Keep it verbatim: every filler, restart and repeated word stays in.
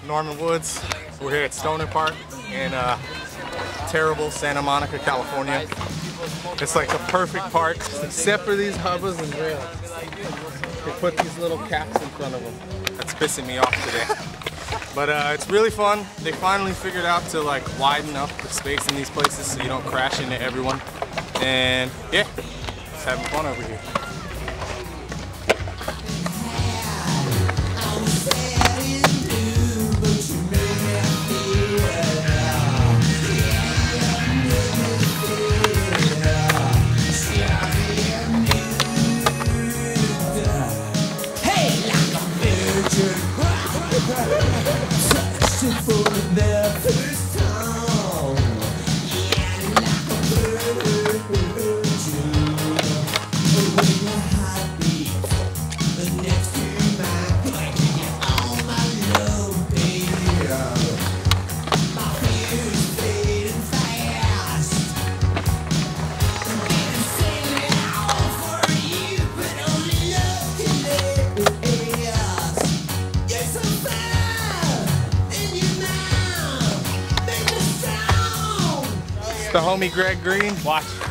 Norman Woods. We're here at Stoner Park in uh, terrible Santa Monica, California. It's like the perfect park, except for these hubbas and rails. They put these little caps in front of them. That's pissing me off today. But uh, it's really fun. They finally figured out to like widen up the space in these places so you don't crash into everyone. And yeah, just having fun over here. The homie Greg Green. Watch.